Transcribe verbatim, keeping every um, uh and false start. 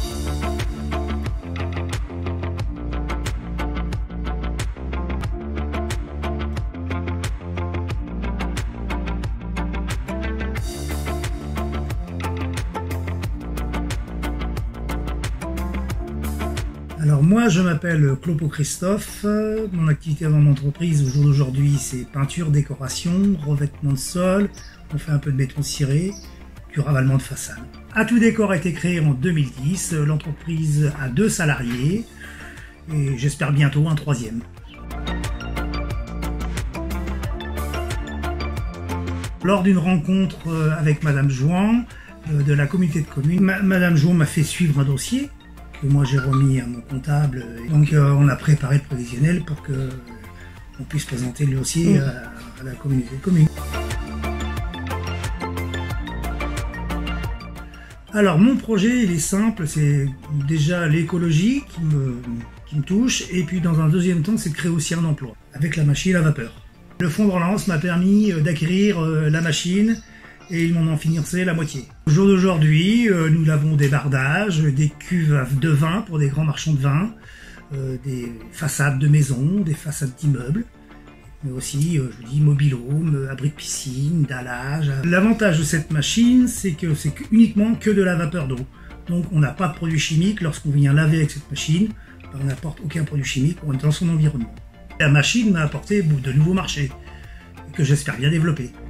Alors moi je m'appelle Clopo Christophe, mon activité dans l'entreprise au jour d'aujourd'hui c'est peinture, décoration, revêtement de sol, on fait un peu de béton ciré, du ravalement de façade. Atout Décor a été créé en deux mille dix, l'entreprise a deux salariés et j'espère bientôt un troisième. Lors d'une rencontre avec Madame Jouan de la communauté de communes, Madame Jouan m'a fait suivre un dossier que moi j'ai remis à mon comptable. Donc euh, on a préparé le prévisionnel pour que euh, on puisse présenter le dossier à, à la communauté de communes. Alors mon projet il est simple, c'est déjà l'écologie qui me, qui me touche, et puis dans un deuxième temps c'est de créer aussi un emploi avec la machine à vapeur. Le fonds de relance m'a permis d'acquérir euh, la machine et ils m'en ont financé la moitié. Au jour d'aujourd'hui, euh, nous avons des bardages, des cuves de vin pour des grands marchands de vin, euh, des façades de maisons, des façades d'immeubles, mais aussi, euh, je vous dis, mobil-home, abri de piscine, dallage. L'avantage de cette machine, c'est que c'est uniquement que de la vapeur d'eau. Donc on n'a pas de produits chimiques. Lorsqu'on vient laver avec cette machine, ben, on n'apporte aucun produit chimique dans son environnement. La machine m'a apporté de nouveaux marchés, que j'espère bien développer.